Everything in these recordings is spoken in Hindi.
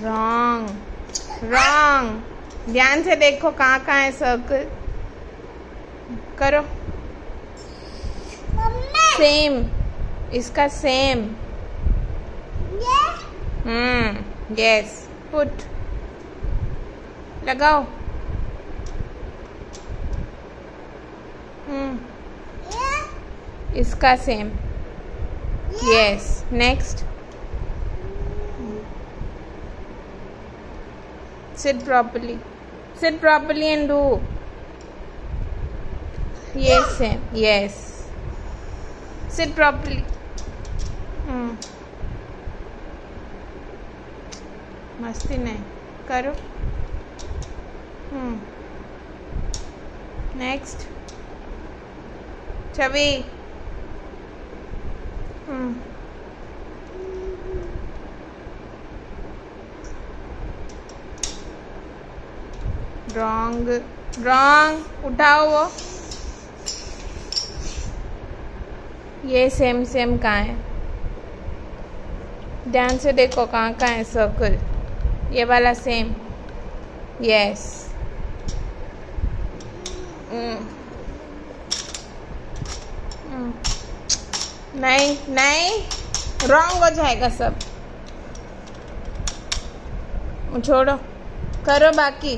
Wrong wrong. ध्यान से देखो कहाँ कहाँ है सर्कल। करो सेम, इसका सेम। यस, पुट, लगाओ। इसका same. Yes, next. Sit properly. Sit properly and do. Yes, same. Yes. Sit properly. मस्ती नहीं करो। नेक्स्ट। छवि। रॉन्ग रॉन्ग, उठाओ वो। ये सेम सेम कहाँ है? ध्यान से देखो कहाँ कहाँ है सर्कल। ये वाला सेम। यस। नहीं नहीं, रॉन्ग हो जाएगा सब। छोड़ो, करो बाकी।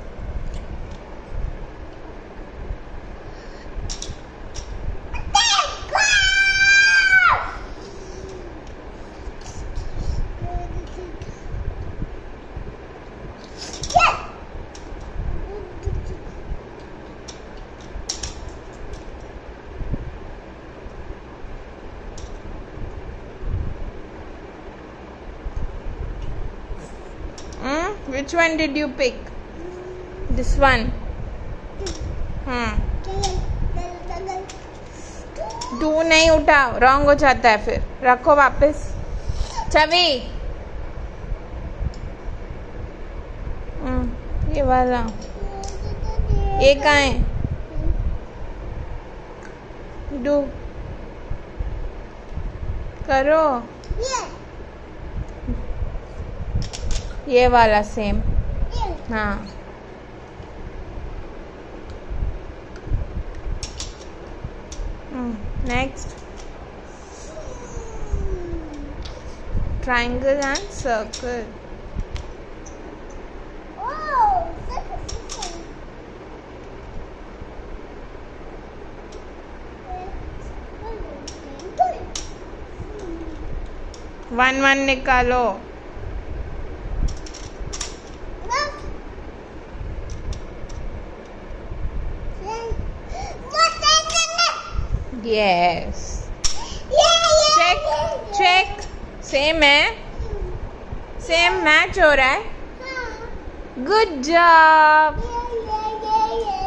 Which one did you pick? This one. Do नहीं उठाओ, रॉन्ग हो जाता है फिर। रखो वापस। छवि, ये वाला। ये कहाँ है? Do, करो। ये वाला सेम। हाँ। Next. Triangle and circle. One निकालो। यस। चेक चेक, सेम है। सेम मैच हो रहा है। Good job.